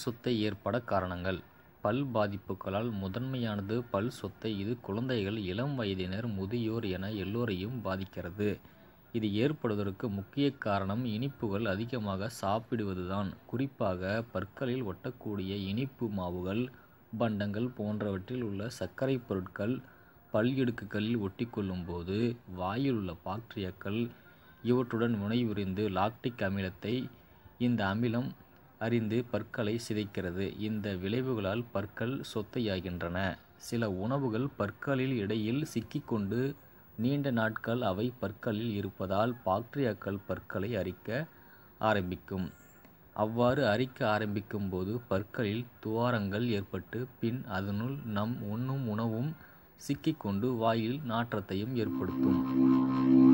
சொத்தை ஏற்பட காரணங்கள். பல் பாதிப்புகளால் முதன்மையானது பல் சொத்தை. இது குழந்தைகள், இளம் வயதினர், முதியோர் என எல்லோரையும் பாதிக்கிறது. இது ஏற்படுவதற்கு முக்கிய காரணம் இனிப்புகள் அதிகமாக சாப்பிடுவதுதான். குறிப்பாக பற்களில் ஒட்டக்கூடிய இனிப்பு மாவுகள், பண்டங்கள் போன்றவற்றில் உள்ள சர்க்கரை பொருட்கள் பல் இடுக்குகளில் ஒட்டிக்கொள்ளும் போது வாயில் உள்ள பாக்டீரியாக்கள் இவற்றுடன் வினைபுரிந்து லாக்டிக் அமிலத்தை இந்த அமிலம் அறிந்து பற்களை சிதைக்கிறது. இந்த விளைவுகளால் பற்கள் சொத்தையாகின்றன. சில உணவுகள் பற்களில் இடையில் சிக்கிக்கொண்டு நீண்ட நாட்கள் அவை பற்களில் இருப்பதால் பாக்டீரியாக்கள் பற்களை அரிக்க ஆரம்பிக்கும். அவ்வாறு அரிக்க ஆரம்பிக்கும் போது பற்களில் துவாரங்கள் ஏற்பட்டு பின் அதனுள் நம் உண்ணும் உணவும் சிக்கிக்கொண்டு வாயில் நாற்றத்தையும் ஏற்படுத்தும்.